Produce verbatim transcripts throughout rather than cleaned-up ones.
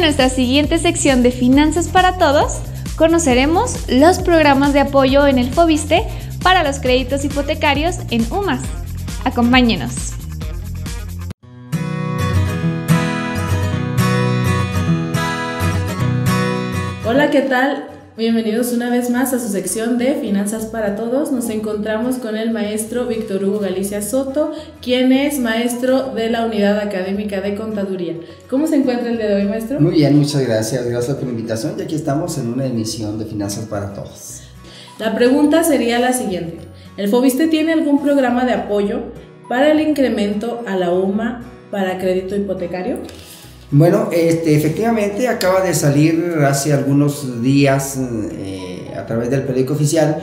nuestra siguiente sección de Finanzas para Todos, conoceremos los programas de apoyo en el FOVISSSTE para los créditos hipotecarios en UMAS. Acompáñenos. Hola, ¿qué tal? Bienvenidos una vez más a su sección de Finanzas para Todos. Nos encontramos con el maestro Víctor Hugo Galicia Soto, quien es maestro de la Unidad Académica de Contaduría. ¿Cómo se encuentra el día de hoy, maestro? Muy bien, muchas gracias. Gracias por la invitación y aquí estamos en una emisión de Finanzas para Todos. La pregunta sería la siguiente. ¿El FOVISSSTE tiene algún programa de apoyo para el incremento a la UMA para crédito hipotecario? Bueno, este, efectivamente acaba de salir hace algunos días eh, a través del periódico oficial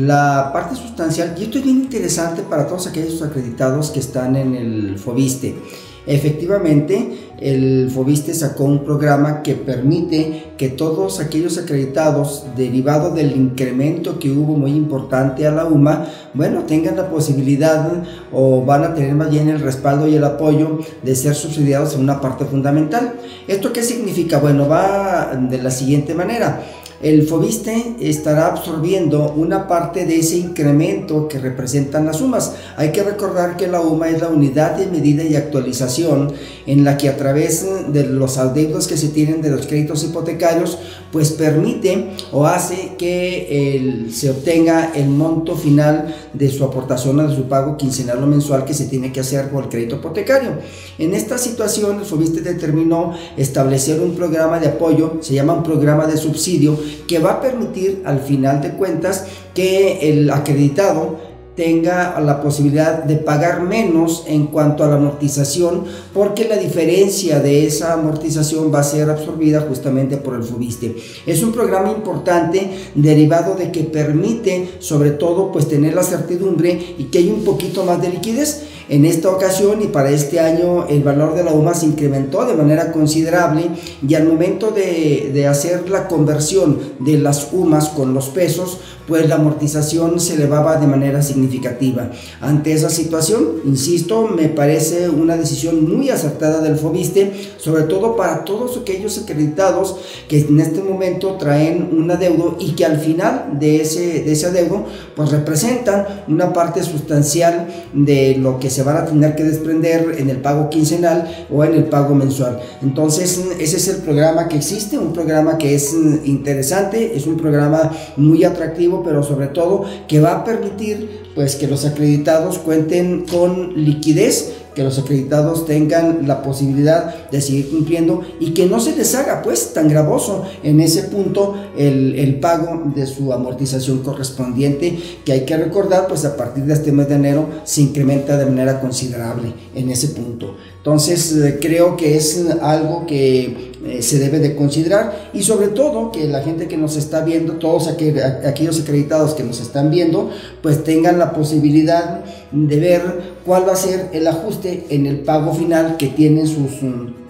la parte sustancial, y esto es bien interesante para todos aquellos acreditados que están en el FOVISSSTE. Efectivamente, el FOVISSSTE sacó un programa que permite que todos aquellos acreditados, derivado del incremento que hubo muy importante a la UMA, bueno, tengan la posibilidad o van a tener más bien el respaldo y el apoyo de ser subsidiados en una parte fundamental. ¿Esto qué significa? Bueno, va de la siguiente manera. El FOVISSSTE estará absorbiendo una parte de ese incremento que representan las UMAS. Hay que recordar que la UMA es la unidad de medida y actualización en la que a través de los adeudos que se tienen de los créditos hipotecarios, pues permite o hace que el, se obtenga el monto final de su aportación o de su pago quincenal o mensual que se tiene que hacer por el crédito hipotecario. En esta situación, el FOVISSSTE determinó establecer un programa de apoyo, se llama un programa de subsidio, que va a permitir al final de cuentas que el acreditado tenga la posibilidad de pagar menos en cuanto a la amortización, porque la diferencia de esa amortización va a ser absorbida justamente por el FOVISSSTE. Es un programa importante derivado de que permite sobre todo pues tener la certidumbre y que hay un poquito más de liquidez. En esta ocasión y para este año el valor de la UMA se incrementó de manera considerable, y al momento de, de hacer la conversión de las UMAS con los pesos, pues la amortización se elevaba de manera significativa. Ante esa situación, insisto, me parece una decisión muy acertada del FOVISSSTE, sobre todo para todos aquellos acreditados que en este momento traen un adeudo y que al final de ese, de ese adeudo pues representan una parte sustancial de lo que se van a tener que desprender en el pago quincenal o en el pago mensual. Entonces ese es el programa que existe, un programa que es interesante, es un programa muy atractivo, pero sobre todo que va a permitir pues que los acreditados cuenten con liquidez, que los acreditados tengan la posibilidad de seguir cumpliendo y que no se les haga pues tan gravoso en ese punto el, el pago de su amortización correspondiente, que hay que recordar pues a partir de este mes de enero se incrementa de manera considerable en ese punto. Entonces eh, creo que es algo que eh, se debe de considerar, y sobre todo que la gente que nos está viendo, todos aquel, aquellos acreditados que nos están viendo, pues tengan la posibilidad de ver cuál va a ser el ajuste en el pago final que tienen sus,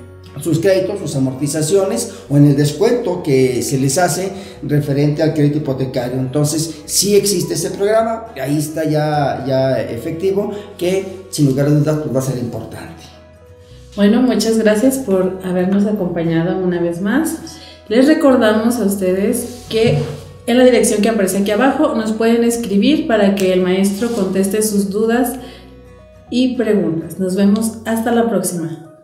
sus créditos, sus amortizaciones, o en el descuento que se les hace referente al crédito hipotecario. Entonces sí existe ese programa, ahí está ya, ya efectivo, que sin lugar a dudas pues va a ser importante. Bueno, muchas gracias por habernos acompañado una vez más. Les recordamos a ustedes que en la dirección que aparece aquí abajo nos pueden escribir para que el maestro conteste sus dudas y preguntas. Nos vemos hasta la próxima.